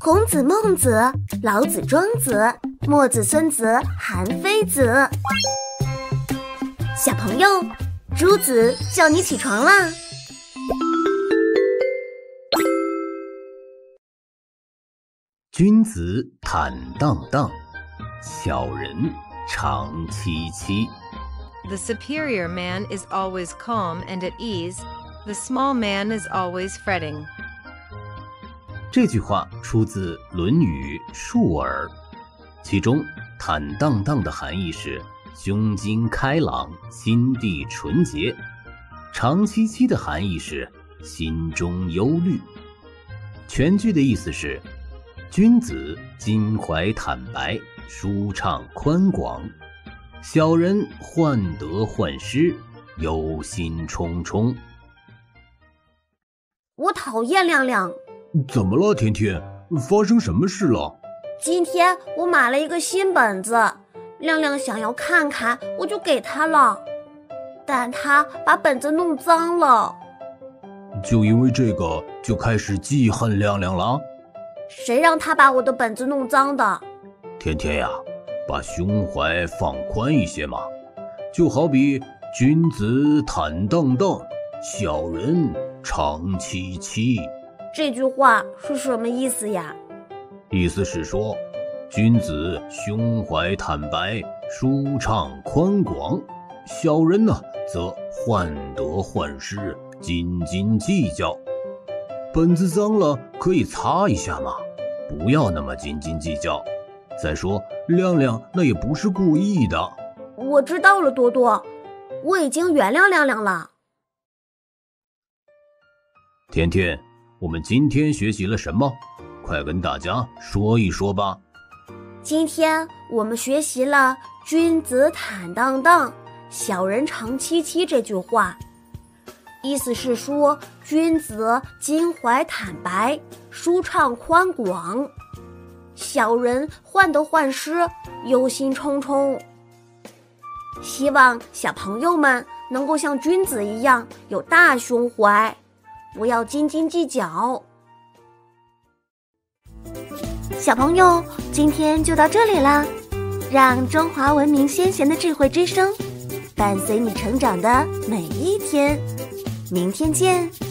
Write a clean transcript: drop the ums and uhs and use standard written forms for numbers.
孔子、孟子、老子、庄子、墨子、孙子、韩非子。小朋友，朱子叫你起床啦！ 君子坦荡荡，小人长戚戚。 The superior man is always calm and at ease. The small man is always fretting. 这句话出自《论语·述而》，其中“坦荡荡”的含义是胸襟开朗、心地纯洁；“长戚戚”的含义是心中忧虑。全句的意思是：君子襟怀坦白，舒畅宽广；小人患得患失，忧心忡忡。 我讨厌亮亮。 怎么了，甜甜？发生什么事了？ 今天我买了一个新本子，亮亮想要看看，我就给他了，但他把本子弄脏了。 就因为这个就开始记恨亮亮了？ 谁让他把我的本子弄脏的？ 甜甜呀，把胸怀放宽一些嘛，就好比君子坦荡荡，小人长戚戚。 这句话是什么意思呀？ 意思是说，君子胸怀坦白，舒畅宽广；小人呢，则患得患失，斤斤计较。本子脏了可以擦一下嘛，不要那么斤斤计较。再说，亮亮那也不是故意的。 我知道了，多多，我已经原谅亮亮了。 甜甜，我们今天学习了什么？快跟大家说一说吧。 今天我们学习了“君子坦荡荡，小人长戚戚”这句话，意思是说君子襟怀坦白，舒畅宽广；小人患得患失，忧心忡忡。希望小朋友们能够像君子一样有大胸怀，不要斤斤计较。小朋友，今天就到这里啦，让中华文明先贤的智慧之声伴随你成长的每一天。明天见。